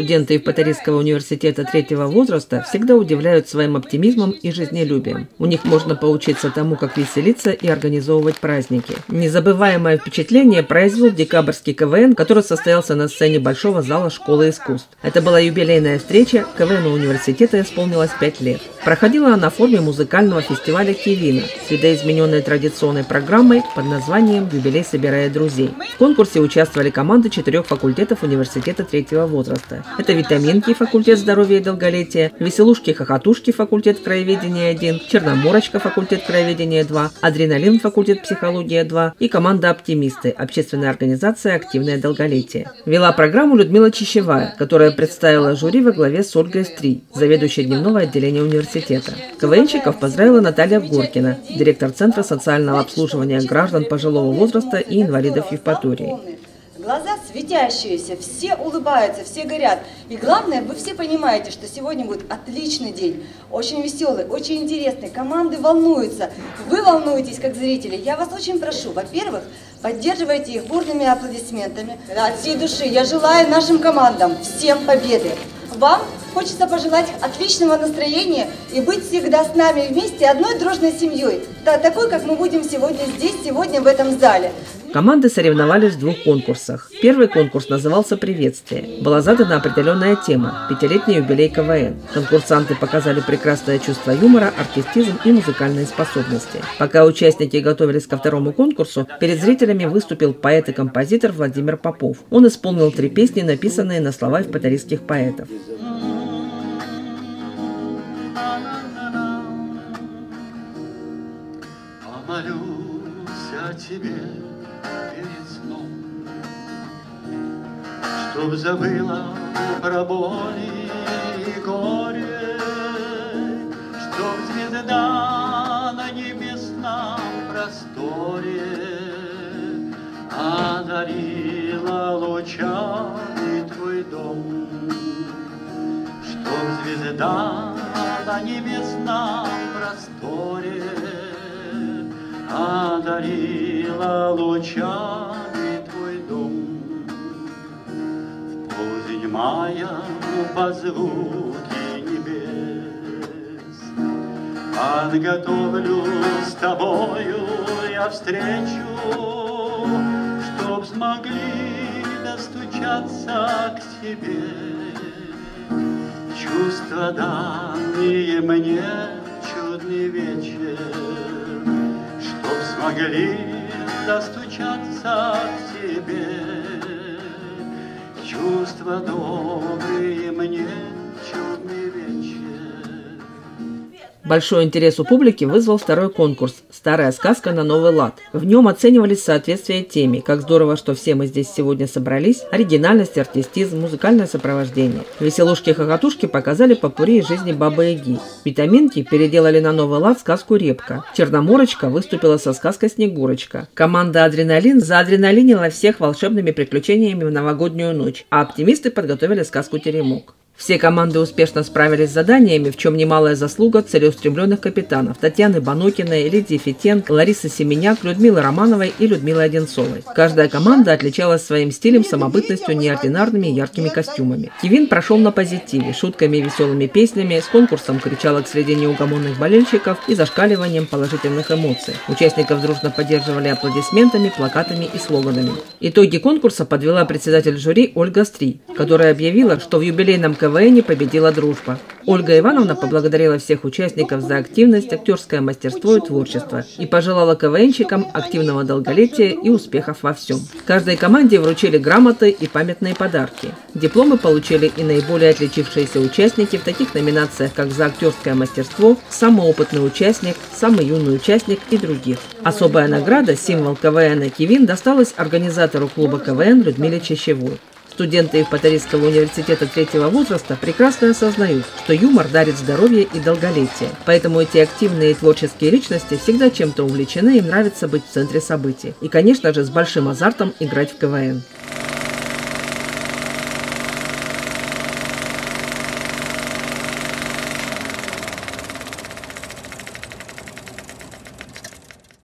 Студенты Евпаторийского университета третьего возраста всегда удивляют своим оптимизмом и жизнелюбием. У них можно поучиться тому, как веселиться и организовывать праздники. Незабываемое впечатление произвел декабрьский КВН, который состоялся на сцене Большого зала Школы искусств. Это была юбилейная встреча, КВНу университета исполнилось 5 лет. Проходила она в форме музыкального фестиваля «Кивина» с видоизмененной традиционной программой под названием «Юбилей собирает друзей». В конкурсе участвовали команды 4 факультетов университета третьего возраста. Это «Витаминки» факультет здоровья и долголетия, «Веселушки-хохотушки» факультет краеведения 1, «Черноморочка» факультет краеведения 2, «Адреналин» факультет психология 2 и команда «Оптимисты» общественная организация «Активное долголетие». Вела программу Людмила Чищевая, которая представила жюри во главе с Ольгой Стрий, заведующей дневного отделения университета. КВНщиков поздравила Наталья Горкина, директор Центра социального обслуживания граждан пожилого возраста и инвалидов Евпатории. Глаза светящиеся, все улыбаются, все горят. И главное, вы все понимаете, что сегодня будет отличный день, очень веселый, очень интересный. Команды волнуются, вы волнуетесь как зрители. Я вас очень прошу, во-первых, поддерживайте их бурными аплодисментами. От всей души я желаю нашим командам всем победы. Вам хочется пожелать отличного настроения и быть всегда с нами вместе одной дружной семьей, такой, как мы будем сегодня здесь, сегодня в этом зале. Команды соревновались в 2 конкурсах. Первый конкурс назывался «Приветствие». Была задана определенная тема – 5-летний юбилей КВН. Конкурсанты показали прекрасное чувство юмора, артистизм и музыкальные способности. Пока участники готовились ко второму конкурсу, перед зрителями выступил поэт и композитор Владимир Попов. Он исполнил 3 песни, написанные на слова евпаторийских поэтов. Помолюсь о тебе перед сном, чтоб забыла про боли и горе, чтоб звезда на небесном просторе одарила лучами твой дом, чтоб звезда на небесном просторе одарила лучами твой дом. В полдень мая по звуке небес подготовлю с тобою я встречу, чтоб смогли достучаться к тебе чувства, данные мне чудный вечер, чтоб смогли достучаться к тебе чувства добрые мне чудный вечер. Большой интерес у публики вызвал второй конкурс «Старая сказка на новый лад». В нем оценивались соответствие теме, как здорово, что все мы здесь сегодня собрались, оригинальность, артистизм, музыкальное сопровождение. Веселушки-хохотушки показали попурри из жизни Бабы-Яги. Витаминки переделали на новый лад сказку «Репка». Черноморочка выступила со сказкой «Снегурочка». Команда «Адреналин» заадреналинила всех волшебными приключениями в новогоднюю ночь, а оптимисты подготовили сказку «Теремок». Все команды успешно справились с заданиями, в чем немалая заслуга целеустремленных капитанов Татьяны Банокиной, Лидии Фитенко, Ларисы Семеняк, Людмилы Романовой и Людмилы Одинцовой. Каждая команда отличалась своим стилем, самобытностью, неординарными яркими костюмами. Кивин прошел на позитиве, шутками и веселыми песнями, с конкурсом кричалок среди неугомонных болельщиков и зашкаливанием положительных эмоций. Участников дружно поддерживали аплодисментами, плакатами и слоганами. Итоги конкурса подвела председатель жюри Ольга Стрий, которая объявила, что в юбилейном КВН победила дружба. Ольга Ивановна поблагодарила всех участников за активность, актерское мастерство и творчество и пожелала КВНщикам активного долголетия и успехов во всем. Каждой команде вручили грамоты и памятные подарки. Дипломы получили и наиболее отличившиеся участники в таких номинациях, как за актерское мастерство, самый опытный участник, самый юный участник и других. Особая награда, символ КВН «Кивин», досталась организатору клуба КВН Людмиле Чищевой. Студенты Евпаторийского университета третьего возраста прекрасно осознают, что юмор дарит здоровье и долголетие. Поэтому эти активные и творческие личности всегда чем-то увлечены, им нравится быть в центре событий. И, конечно же, с большим азартом играть в КВН.